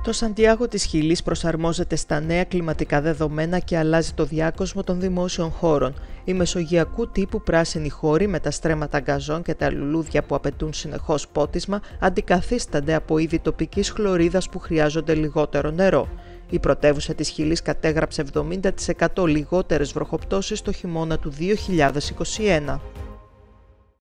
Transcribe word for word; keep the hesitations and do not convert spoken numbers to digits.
Το Σαντιάγο της Χιλής προσαρμόζεται στα νέα κλιματικά δεδομένα και αλλάζει το διάκοσμο των δημόσιων χώρων. Οι μεσογειακού τύπου πράσινοι χώροι με τα στρέμματα γκαζόν και τα λουλούδια που απαιτούν συνεχώς πότισμα αντικαθίστανται από είδη τοπικής χλωρίδας που χρειάζονται λιγότερο νερό. Η πρωτεύουσα της Χιλής κατέγραψε εβδομήντα τοις εκατό λιγότερες βροχοπτώσεις το χειμώνα του δύο χιλιάδες είκοσι ένα.